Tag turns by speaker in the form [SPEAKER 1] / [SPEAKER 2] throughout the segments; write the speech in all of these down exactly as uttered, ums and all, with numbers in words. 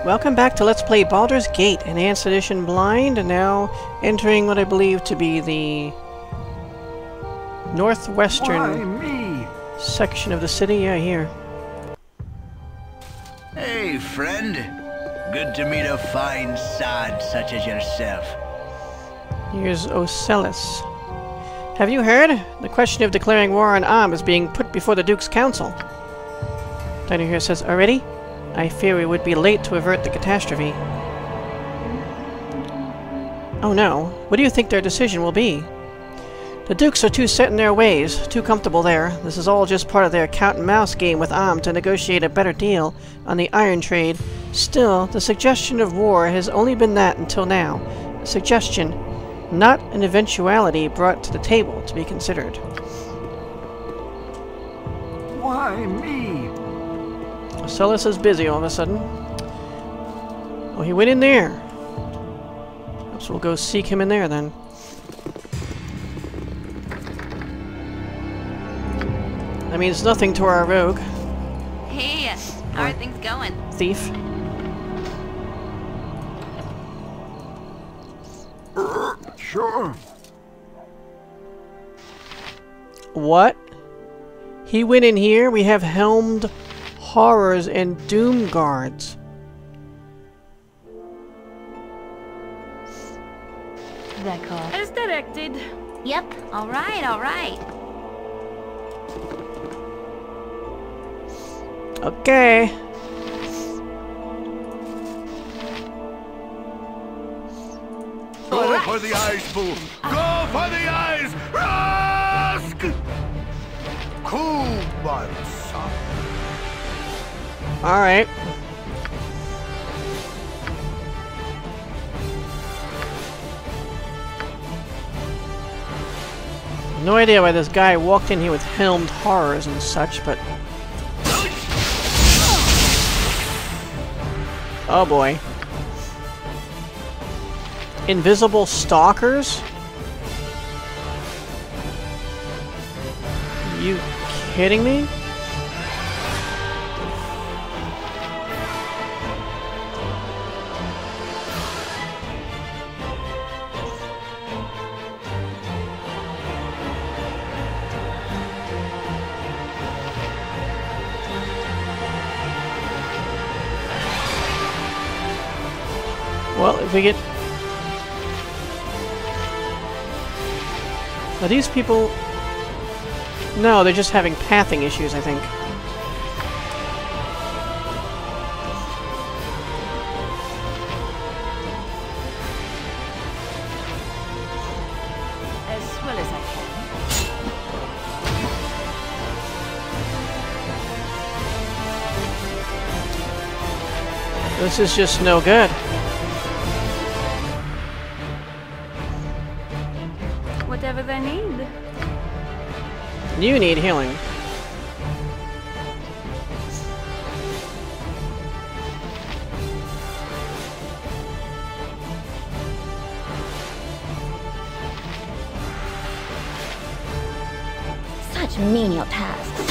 [SPEAKER 1] Welcome back to Let's Play Baldur's Gate, Enhanced Edition Blind, and now entering what I believe to be the northwestern
[SPEAKER 2] me?
[SPEAKER 1] section of the city. Yeah, here.
[SPEAKER 3] Hey, friend. Good to meet a fine sod such as yourself.
[SPEAKER 1] Here's Ocellis. Have you heard? The question of declaring war on Am is being put before the Duke's Council. Diner here says, already? I fear we would be late to avert the catastrophe. Oh no. What do you think their decision will be? The Dukes are too set in their ways, too comfortable there. This is all just part of their cat-and-mouse game with Am to negotiate a better deal on the iron trade. Still, the suggestion of war has only been that until now. A suggestion, not an eventuality brought to the table to be considered.
[SPEAKER 2] Why me?
[SPEAKER 1] Ocellis is busy all of a sudden. Oh, he went in there. So we'll go seek him in there then. That means nothing to our rogue.
[SPEAKER 4] Hey, how are things going?
[SPEAKER 1] Thief.
[SPEAKER 2] Sure.
[SPEAKER 1] What? He went in here? We have Helmed Horrors and Doom Guards.
[SPEAKER 4] Record.
[SPEAKER 5] As directed.
[SPEAKER 4] Yep. All right, all right.
[SPEAKER 1] Okay.
[SPEAKER 2] Go for the eyes, fool! Go for the eyes! Rask! Cool, my son.
[SPEAKER 1] Alright. No idea why this guy walked in here with Helmed Horrors and such, but... Oh boy. Invisible Stalkers? You kidding me? Well, if we get... Are these people... No, they're just having pathing issues, I think.
[SPEAKER 5] As well as I can.
[SPEAKER 1] This is just no good.
[SPEAKER 5] Whatever they need.
[SPEAKER 1] You need healing.
[SPEAKER 4] Such menial tasks.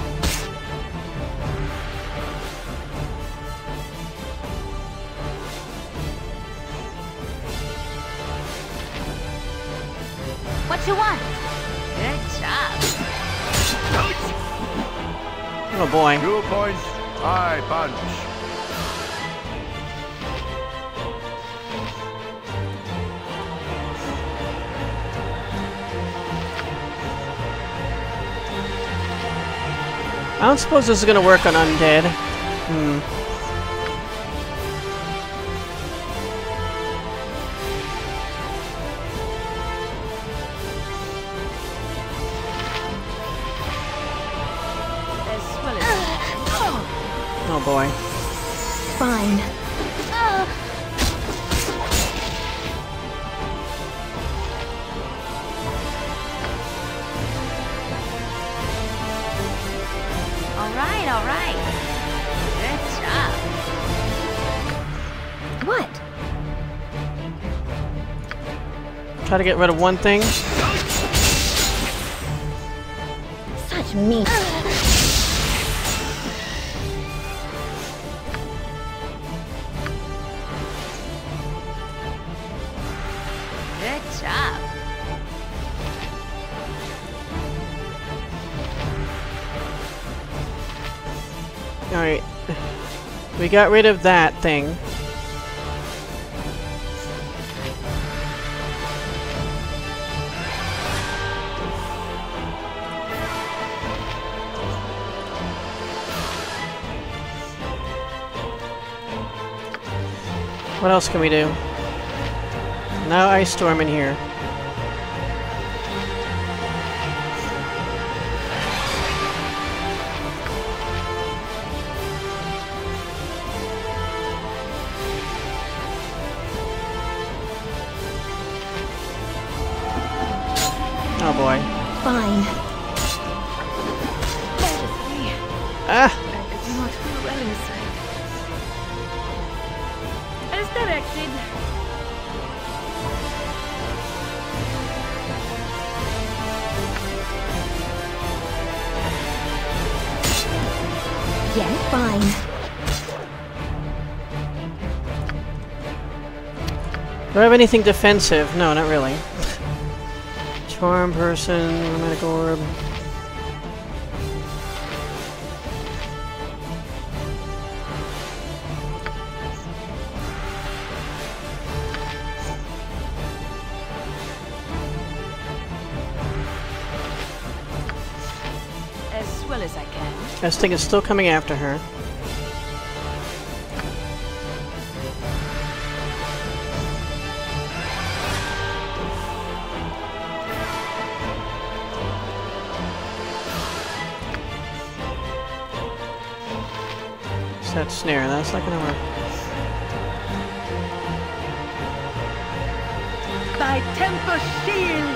[SPEAKER 4] What you want? Good job.
[SPEAKER 1] Oh boy.
[SPEAKER 2] Two points, I punch.
[SPEAKER 1] I don't suppose this is gonna work on undead. Hmm. Oh boy.
[SPEAKER 4] Fine.
[SPEAKER 5] All right, all right. Good job.
[SPEAKER 4] What?
[SPEAKER 1] Try to get rid of one thing.
[SPEAKER 4] Such mean.
[SPEAKER 1] Alright. We got rid of that thing. What else can we do? Now Ice Storm in here. Oh boy.
[SPEAKER 5] Fine.
[SPEAKER 1] Ah!
[SPEAKER 5] I do not feel well inside. As directed. Yeah, fine.
[SPEAKER 1] Do I have anything defensive? No, not really. Charm person, medical orb.
[SPEAKER 5] As well as I can.
[SPEAKER 1] This thing is still coming after her. That snare, that's not gonna work.
[SPEAKER 5] By temper shield!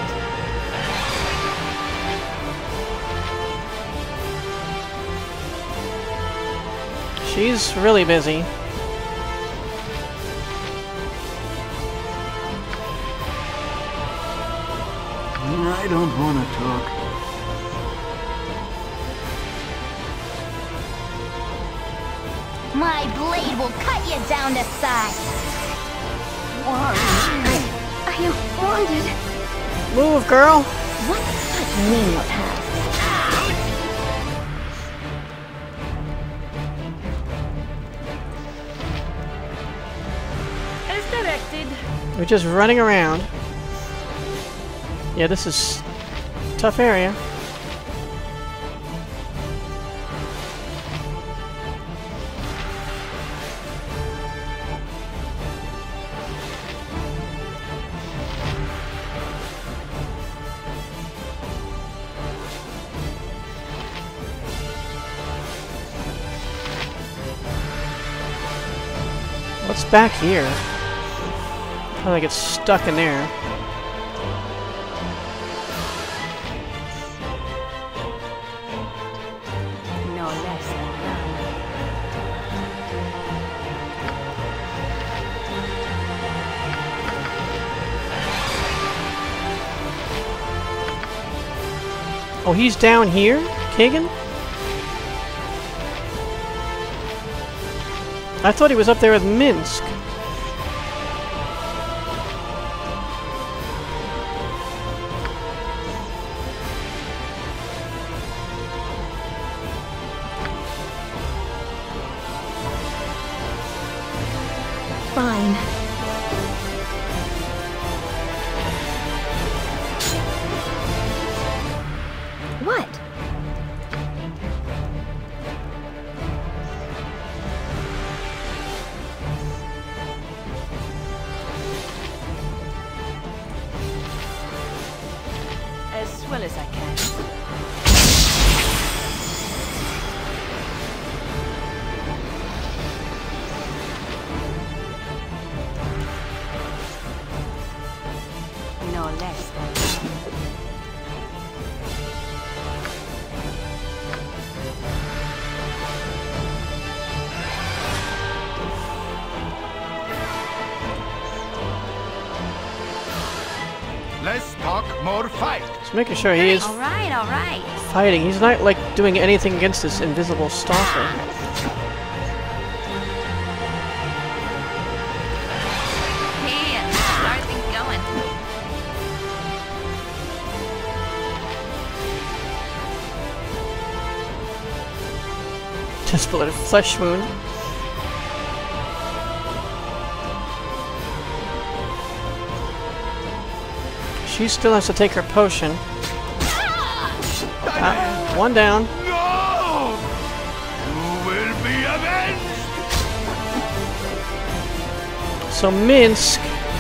[SPEAKER 1] She's really busy.
[SPEAKER 2] I don't want to talk.
[SPEAKER 4] My blade will cut you down to size.
[SPEAKER 5] Why? I, I am wounded.
[SPEAKER 1] Move, girl!
[SPEAKER 4] What such mean task?
[SPEAKER 5] As directed.
[SPEAKER 1] We're just running around. Yeah, this is a tough area. What's back here? How do I get stuck in there?
[SPEAKER 5] No less than that.
[SPEAKER 1] Oh, he's down here? Kagan? I thought he was up there with Minsk.
[SPEAKER 5] Fine. What? As well as I can. No less than that.
[SPEAKER 2] Less talk, more fight.
[SPEAKER 1] Just making sure he is
[SPEAKER 4] All right, all right.
[SPEAKER 1] fighting. He's not, like, doing anything against this invisible stalker.
[SPEAKER 4] Hey, start things going.
[SPEAKER 1] Just bullet flesh wound. She still has to take her potion. Ah, one down.
[SPEAKER 2] No! You will be avenged!
[SPEAKER 1] So Minsk.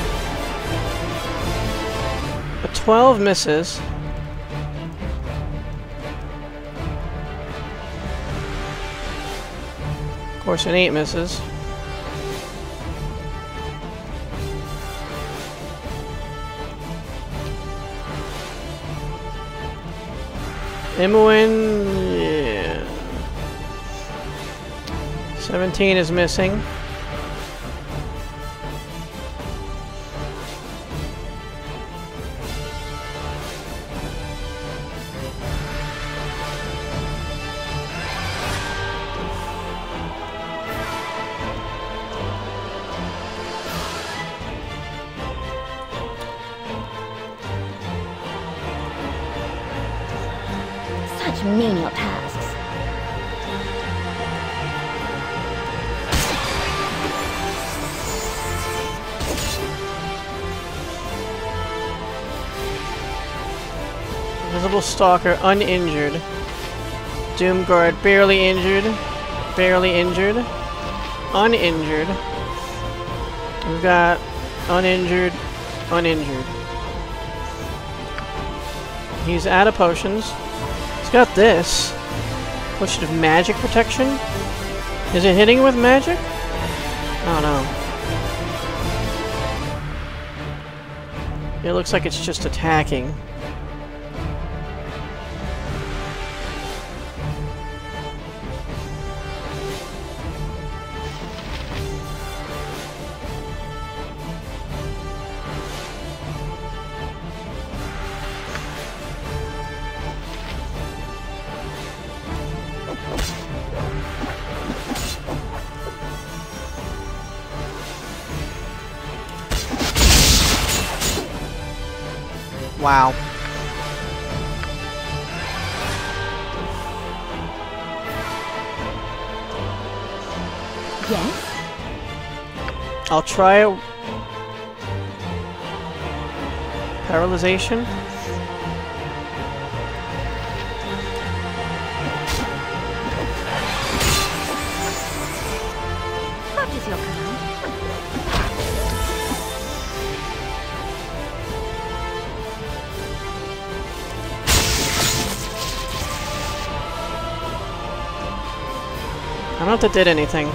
[SPEAKER 1] A twelve misses. Of course, an eight misses. Imoen, yeah. seventeen is missing.
[SPEAKER 4] Such menial tasks.
[SPEAKER 1] Invisible Stalker uninjured. Doomguard barely injured. Barely injured. Uninjured. We've got uninjured. Uninjured. He's out of potions. He's got this. Potion of magic protection? Is it hitting with magic? I don't know. It looks like it's just attacking. Wow.
[SPEAKER 4] Yes?
[SPEAKER 1] I'll try it. Paralyzation?
[SPEAKER 4] What is your command?
[SPEAKER 1] I don't know if that did anything.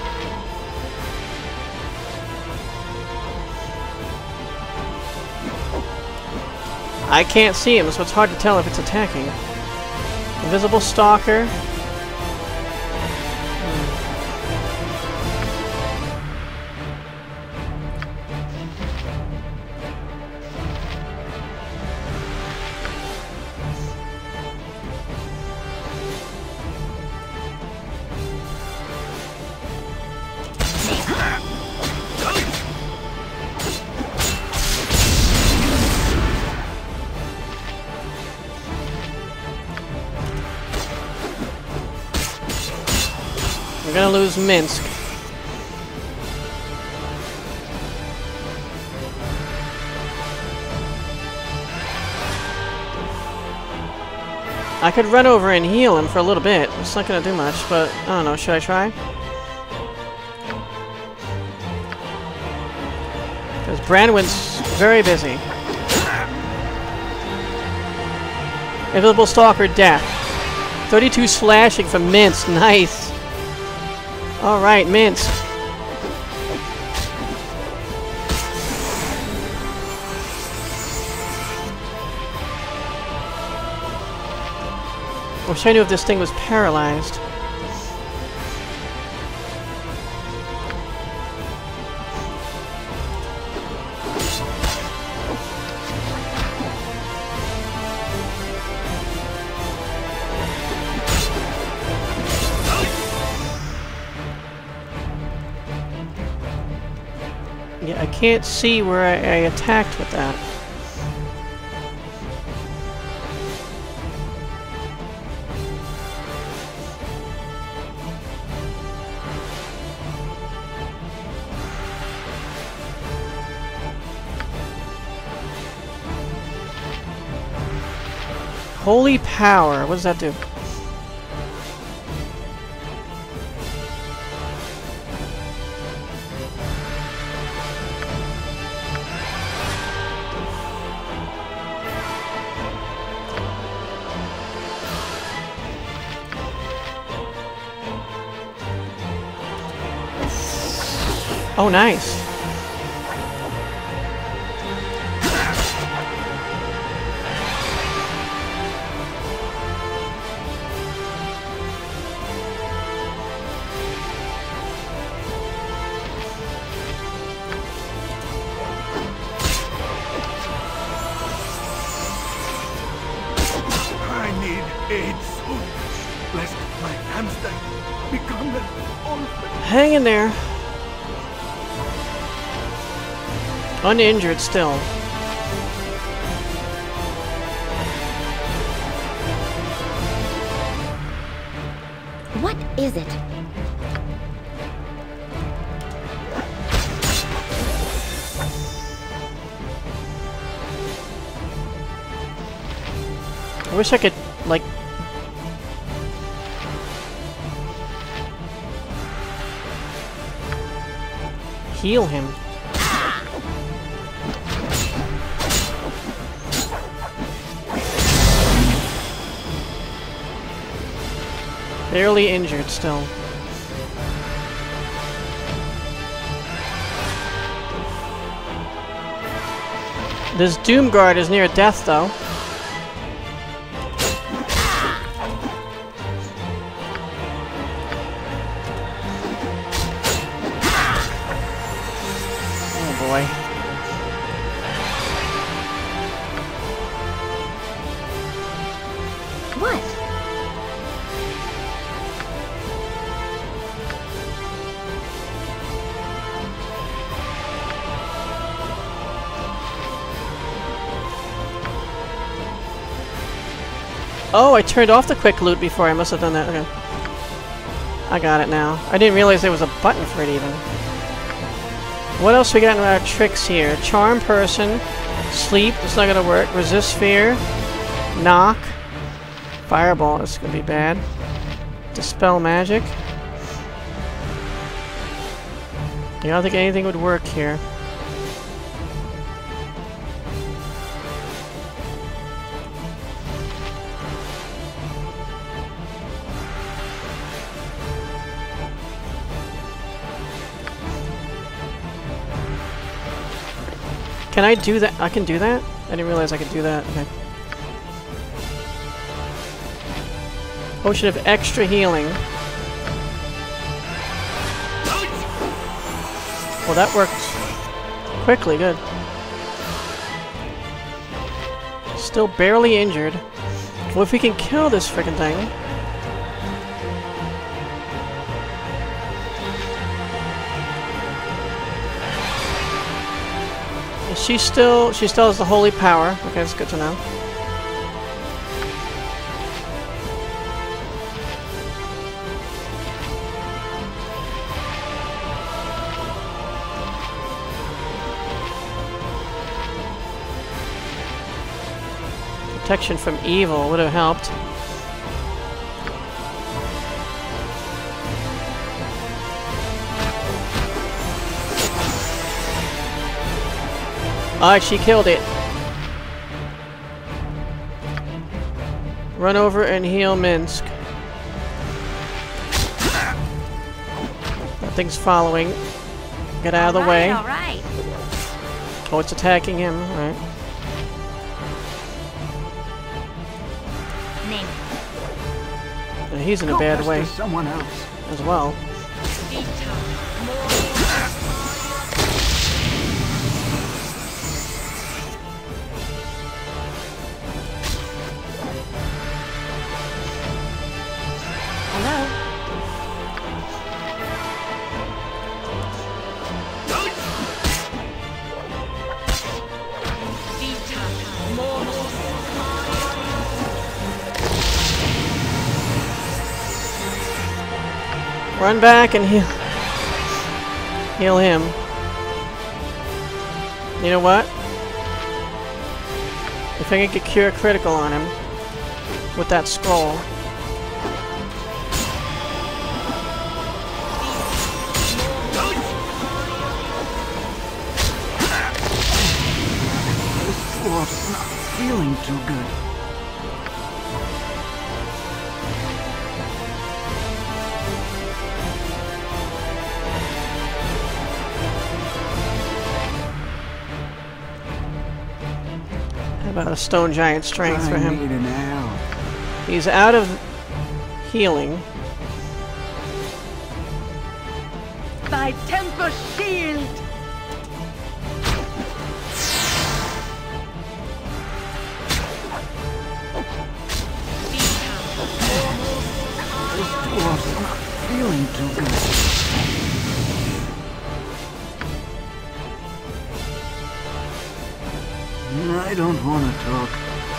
[SPEAKER 1] I can't see him, so it's hard to tell if it's attacking. Invisible Stalker. We're gonna lose Minsk. I could run over and heal him for a little bit. It's not gonna do much, but I don't know. Should I try? Because Branwen's very busy. Invisible Stalker death. thirty-two slashing from Minsk. Nice. Alright, Minsk. I wish I knew if this thing was paralyzed. Yeah, I can't see where I, I attacked with that. Holy power. What does that do? Oh, nice.
[SPEAKER 2] I need aid soon, lest my hamster become an orphan.
[SPEAKER 1] Hang in there. Uninjured still.
[SPEAKER 5] What is it?
[SPEAKER 1] I wish I could, like... heal him. Barely injured still. This Doomguard is near death though. Oh boy.
[SPEAKER 5] What?
[SPEAKER 1] Oh, I turned off the quick loot before. I must have done that. Okay. I got it now. I didn't realize there was a button for it even. What else we got in our tricks here? Charm person. Sleep. That's not going to work. Resist fear. Knock. Fireball. That's going to be bad. Dispel magic. Yeah, I don't think anything would work here. Can I do that? I can do that? I didn't realize I could do that. Okay. Potion of extra healing. Well, that worked quickly. Good. Still barely injured. Well, if we can kill this frickin' thing. She still, she still has the holy power. Okay, that's good to know. Protection from evil would have helped. Alright, she killed it. Run over and heal Minsk. That thing's following. Get out of the way.
[SPEAKER 5] All right.
[SPEAKER 1] Oh, it's attacking him. Alright.
[SPEAKER 5] Name.
[SPEAKER 1] And he's in a bad way
[SPEAKER 2] Someone else.
[SPEAKER 1] as well. Run back and heal. Heal him. You know what? If I can get cure critical on him. with that scroll.
[SPEAKER 3] This dwarf's not feeling too good.
[SPEAKER 1] How about a stone giant strength
[SPEAKER 3] I
[SPEAKER 1] for him?
[SPEAKER 3] need an help.
[SPEAKER 1] He's out of healing.
[SPEAKER 5] Thy temper shield!
[SPEAKER 3] This dwarf's not feeling too good. I don't want to talk.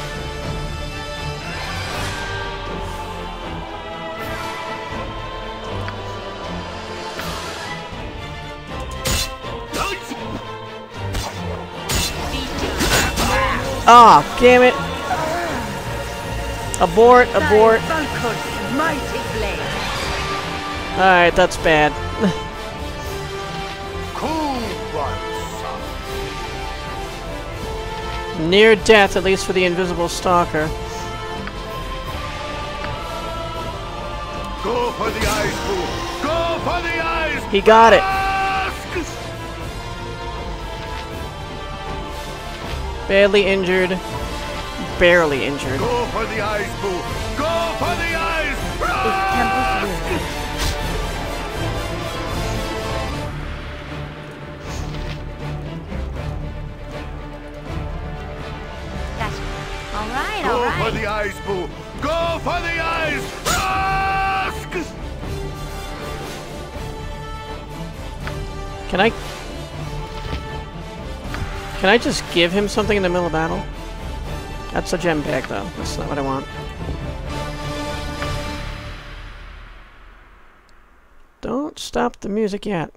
[SPEAKER 1] Ah, oh, damn it! Abort, abort.
[SPEAKER 5] Baldur, mighty blade.
[SPEAKER 1] Alright, that's bad.
[SPEAKER 2] Cool one, son.
[SPEAKER 1] Near death, at least for the Invisible Stalker.
[SPEAKER 2] Go for the eyes, fool. Go for the eyes.
[SPEAKER 1] He got it.
[SPEAKER 2] Ask!
[SPEAKER 1] Badly injured. Barely injured.
[SPEAKER 2] Go for the eyes, fool. Go for the eyes.
[SPEAKER 5] His temple's weary. That's all right, all
[SPEAKER 2] Go
[SPEAKER 5] right.
[SPEAKER 2] for the eyes, fool. Go for the eyes. Ask!
[SPEAKER 1] Can I... Can I just give him something in the middle of battle? That's a gem bag, though. That's not what I want. Don't stop the music yet.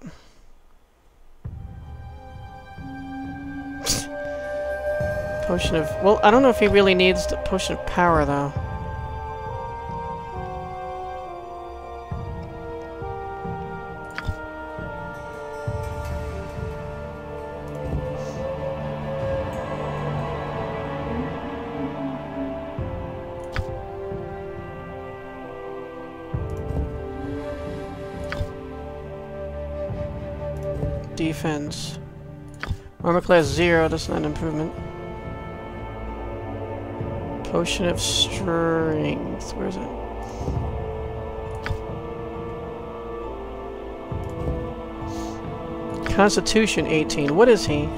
[SPEAKER 1] Potion of... Well, I don't know if he really needs the potion of power, though. Defense. Armor class zero, that's not an improvement. Potion of strength. Where is it? Constitution eighteen. What is he?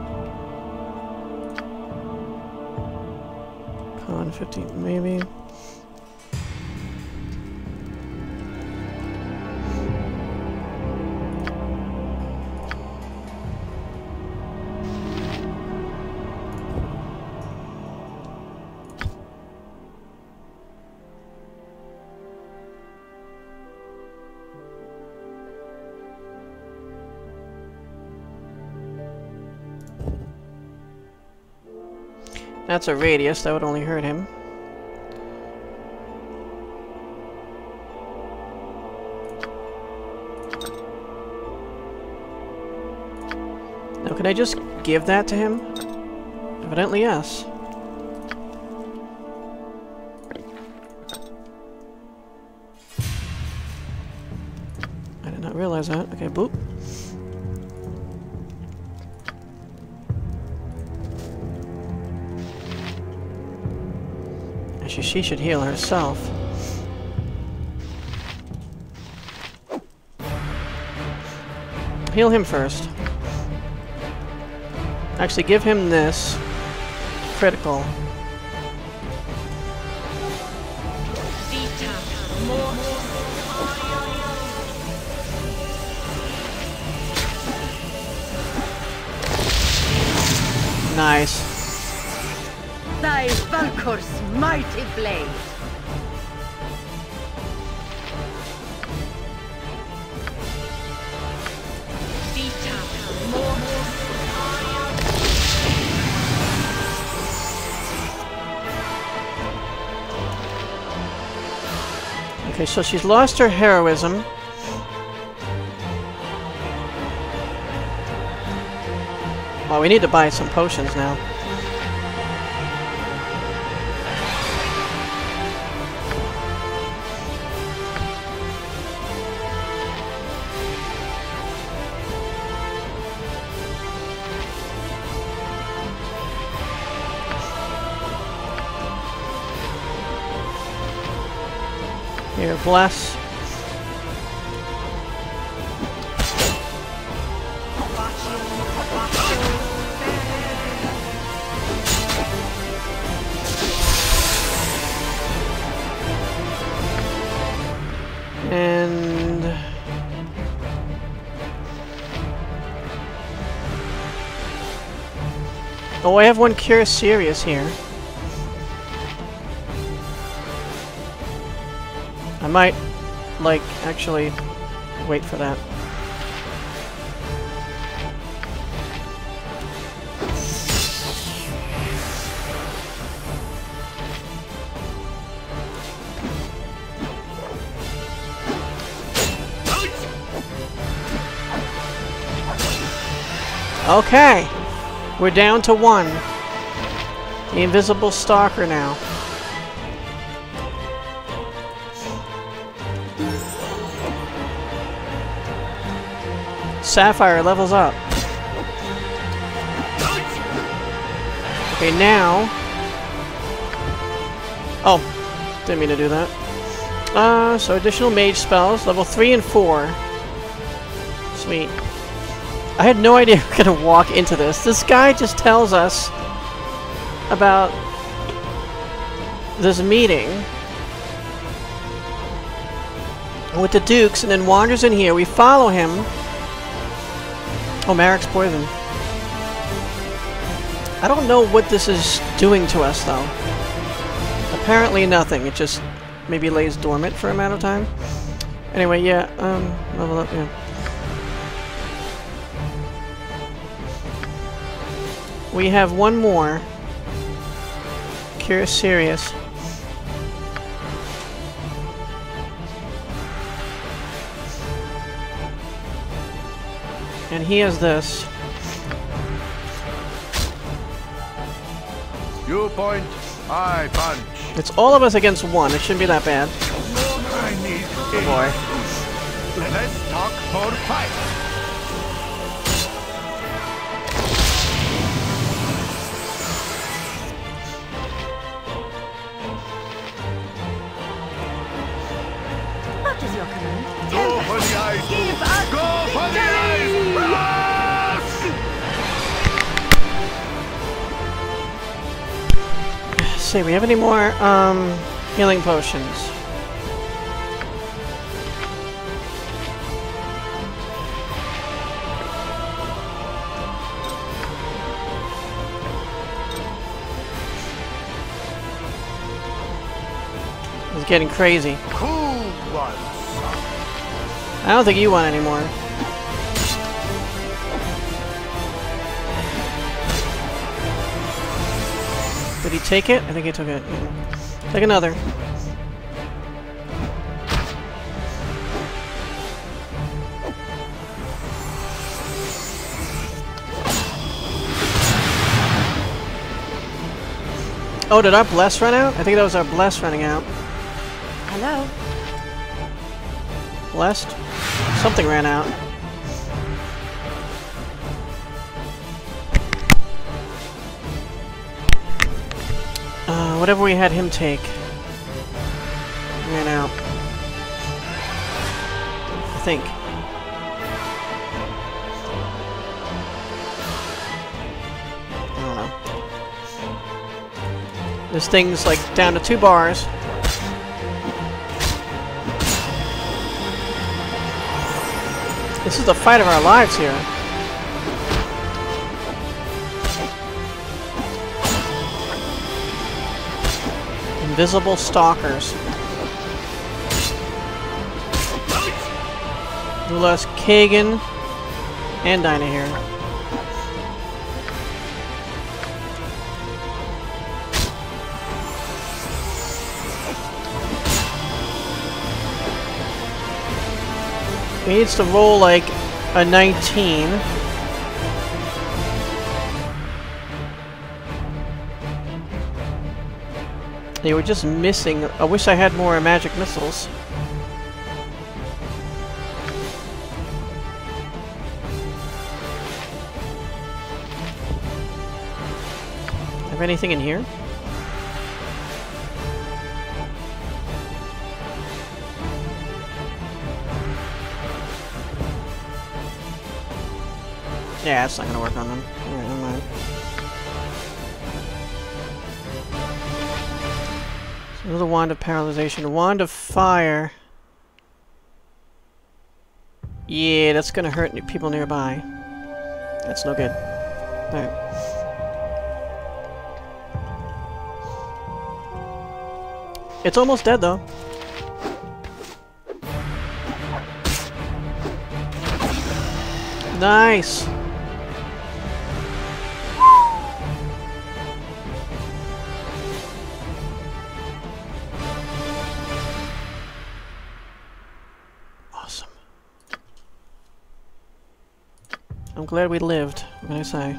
[SPEAKER 1] Con fifteen, maybe. That's a radius, that would only hurt him. Now, can I just give that to him? Evidently, yes. I did not realize that. Okay, boop. Actually, she should heal herself. Heal him first. Actually, give him this. Critical. Nice.
[SPEAKER 5] Thy Valkor's mighty blade.
[SPEAKER 1] Okay, so she's lost her heroism. Well, we need to buy some potions now. Here, bless. And oh, I have one Cure Serious here. I might, like, actually wait for that. Okay, we're down to one. The Invisible Stalker now. Sapphire levels up. Okay, now... Oh, didn't mean to do that. Uh, so additional mage spells, level three and four. Sweet. I had no idea we were gonna walk into this. This guy just tells us about this meeting with the Dukes and then wanders in here. We follow him. Oh, Marek's poison. I don't know what this is doing to us, though. Apparently nothing. It just maybe lays dormant for a amount of time. Anyway, yeah, um, level up, yeah. We have one more. Cure Serious. And he has this.
[SPEAKER 2] You point, I punch.
[SPEAKER 1] It's all of us against one. It shouldn't be that bad.
[SPEAKER 2] I need
[SPEAKER 1] Oh boy.
[SPEAKER 2] Let's talk for fight.
[SPEAKER 5] What is your command?
[SPEAKER 2] Go for the eyes.
[SPEAKER 5] Give us
[SPEAKER 2] Go for the eyes.
[SPEAKER 1] Let's see, we have any more um, healing potions? It's getting crazy.
[SPEAKER 2] Cool one.
[SPEAKER 1] I don't think you want any more. Did he take it? I think he took it. Yeah. Take another. Oh, did our bless run out? I think that was our bless running out.
[SPEAKER 5] Hello?
[SPEAKER 1] Blessed? Something ran out. Uh, whatever we had him take ran out. I think. I don't know. This thing's like down to two bars. This is the fight of our lives here. Invisible Stalkers. Ulas, Kagan, and Dinah here. He needs to roll like a nineteen. They were just missing. I wish I had more magic missiles. Have anything in here? Yeah, it's not gonna work on them. Alright, never mind. So another wand of paralyzation. A wand of fire. Yeah, that's gonna hurt people nearby. That's no good. Alright. It's almost dead, though. Nice! Awesome. I'm glad we lived, what can I say?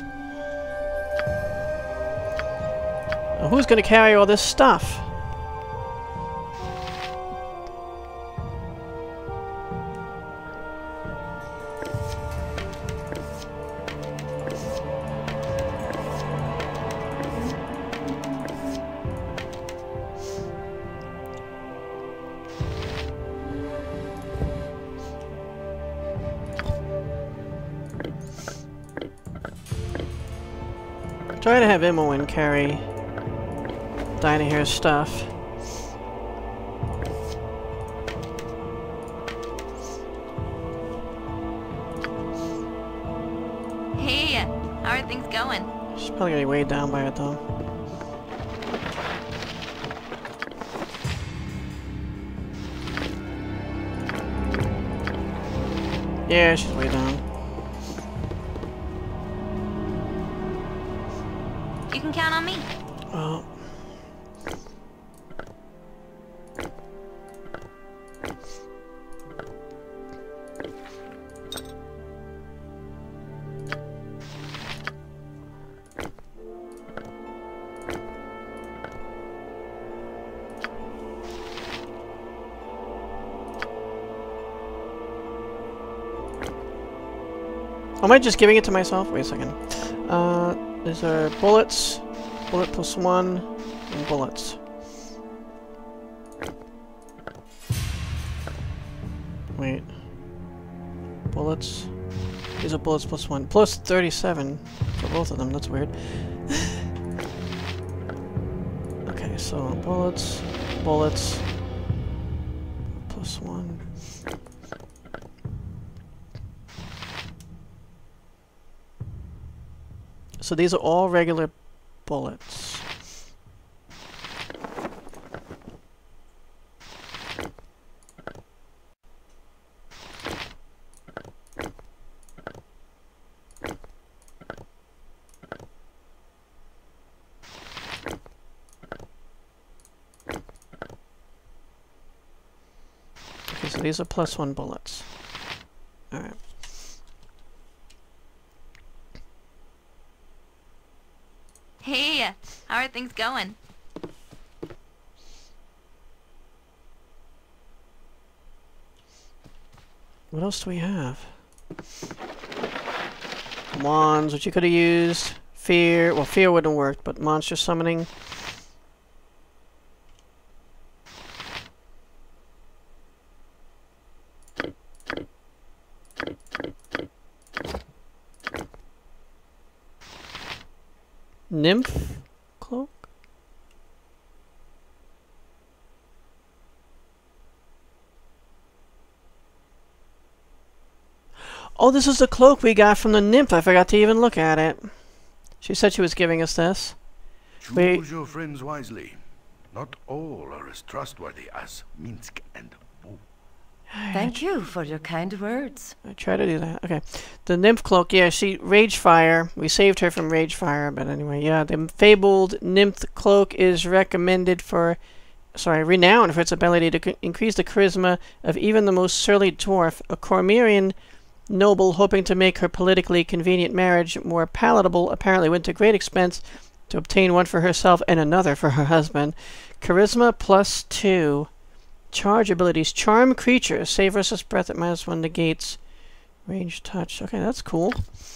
[SPEAKER 1] Now, who's gonna carry all this stuff? Try to have Imoen carry Dynahere's stuff.
[SPEAKER 5] Hey, how are things going?
[SPEAKER 1] She's probably gonna be weighed down by it though. Yeah, she's way down.
[SPEAKER 5] You can count on me.
[SPEAKER 1] Oh. Am I just giving it to myself? Wait a second. Uh, these are bullets. Bullet plus one, and bullets. Wait. Bullets. These are bullets plus one. Plus thirty-seven for both of them. That's weird. Okay, so bullets, bullets, plus one. So these are all regular bullets. Okay, so these are plus one bullets. All right.
[SPEAKER 5] Hey, how are things going?
[SPEAKER 1] What else do we have? Wands, which you could have used. Fear. Well, fear wouldn't have worked, but monster summoning. Nymph cloak? Oh, this is the cloak we got from the nymph. I forgot to even look at it. She said she was giving us this.
[SPEAKER 2] Choose
[SPEAKER 1] Wait.
[SPEAKER 2] your friends wisely. Not all are as trustworthy as Minsk and Wu.
[SPEAKER 6] Thank you for your kind words.
[SPEAKER 1] I try to do that. Okay. The nymph cloak, yeah, she rage fire. We saved her from rage fire, but anyway, yeah, the fabled nymph cloak is recommended for sorry, renowned for its ability to c increase the charisma of even the most surly dwarf, a Cormyrean noble hoping to make her politically convenient marriage more palatable apparently went to great expense to obtain one for herself and another for her husband. Charisma plus two. Charge abilities. Charm creatures. Save versus breath at minus one negates. Range touch. Okay, that's cool.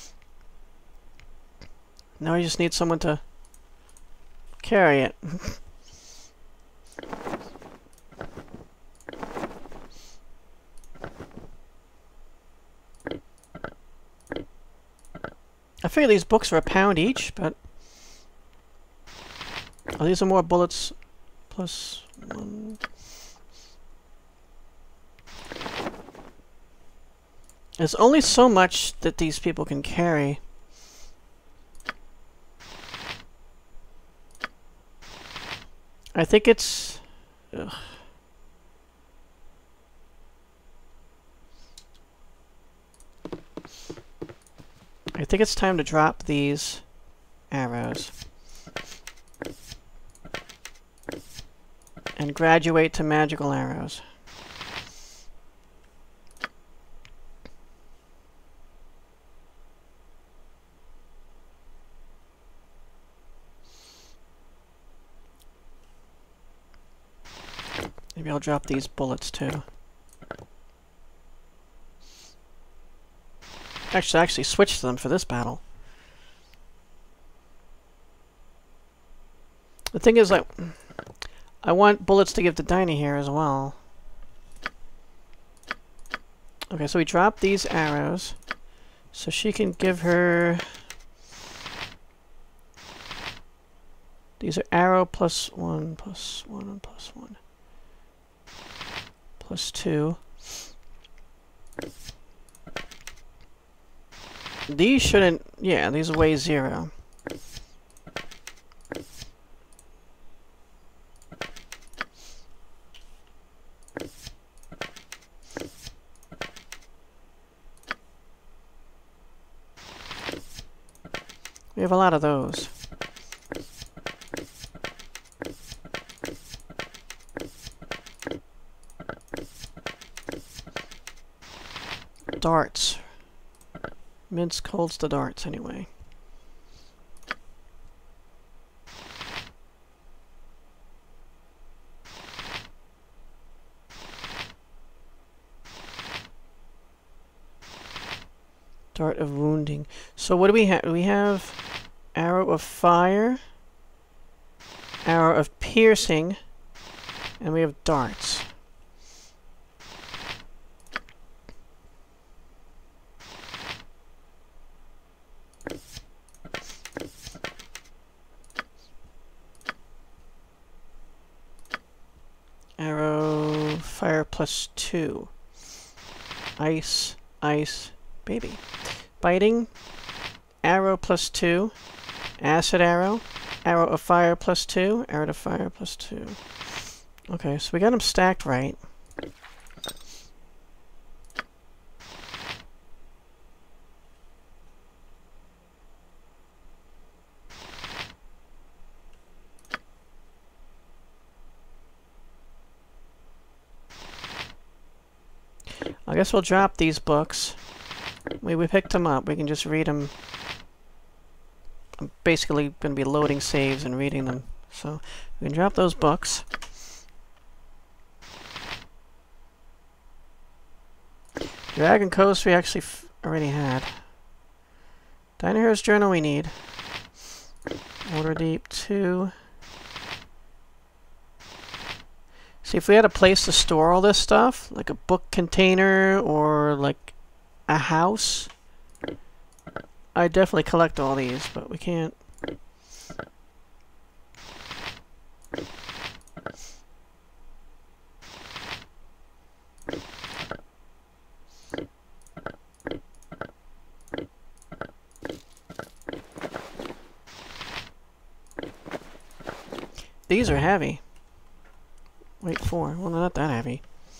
[SPEAKER 1] Now I just need someone to carry it. I figure these books are a pound each, but... Oh, these are more bullets. Plus one. There's only so much that these people can carry. I think it's... Ugh. I think it's time to drop these arrows and graduate to magical arrows. Maybe I'll drop these bullets too. Actually, I actually switched them for this battle. The thing is, like, I want bullets to give to Dinah here as well. Okay, so we drop these arrows, so she can give her... These are arrow plus one, plus one, and plus one. Plus two. These shouldn't... Yeah, these weigh zero. We have a lot of those. Darts. Minsk holds the darts anyway. Dart of wounding. So what do we have? We have arrow of fire, arrow of piercing, and we have darts. Arrow, fire plus two. Ice, ice, baby. Biting, arrow plus two. Acid arrow, arrow of fire plus two. Arrow of fire plus two. Okay, so we got them stacked right. I guess we'll drop these books. We, we picked them up. We can just read them. I'm basically going to be loading saves and reading them. So we can drop those books. Dragon Coast we actually f already had. Dinosaur's Journal we need. Waterdeep two. See, if we had a place to store all this stuff, like a book container or like a house, I'd definitely collect all these, but we can't. These are heavy. Wait, four. Well, they're not that heavy.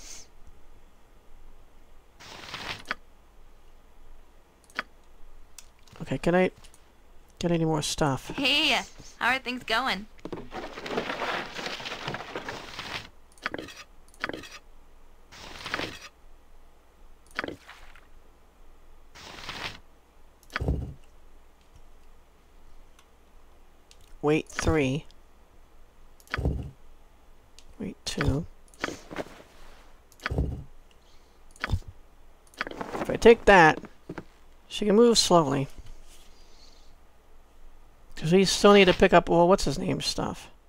[SPEAKER 1] Okay, can I get any more stuff?
[SPEAKER 5] Hey, how are things going?
[SPEAKER 1] weight three. Weight two. If I take that, she can move slowly. Because we still need to pick up, well, what's his name stuff.